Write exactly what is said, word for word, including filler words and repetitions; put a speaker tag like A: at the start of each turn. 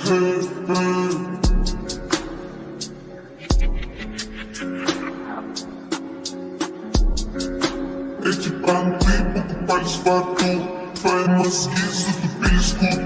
A: Equipa um tipo que faz fato, faz uma esquizo de pisco.